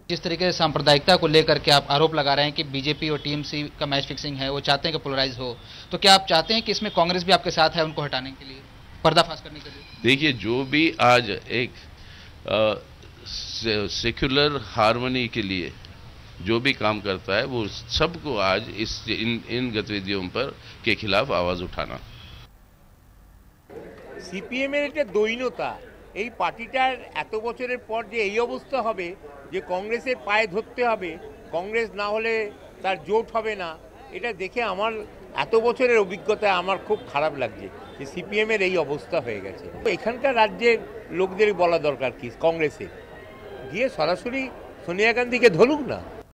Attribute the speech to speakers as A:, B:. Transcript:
A: जिस तरीके से सांप्रदायिकता को लेकर के आप आरोप लगा रहे हैं कि बीजेपी और टीएमसी का मैच फिक्सिंग है, वो चाहते हैं कि पोलराइज हो, तो क्या आप चाहते हैं कि इसमें कांग्रेस भी आपके साथ है उनको हटाने के लिए, पर्दाफाश करने के लिए?
B: देखिए, जो भी आज एक सेक्युलर हार्मनी के लिए जो भी काम करता है, वो सबको आज इन गतिविधियों पर के खिलाफ आवाज उठाना।
C: সিপিএমের এটা দৈন্যতা, এই পার্টিটার এত বছরের পর যে এই অবস্থা হবে যে কংগ্রেসের পায়ে ধরতে হবে, কংগ্রেস না হলে তার জোট হবে না, এটা দেখে আমার এত বছরের অভিজ্ঞতা আমার খুব খারাপ লাগছে যে সিপিএমের এই অবস্থা হয়ে গেছে। এখানকার রাজ্যের লোকদের বলা দরকার কি, কংগ্রেসে গিয়ে সরাসরি সোনিয়া গান্ধীকে ধরুক না।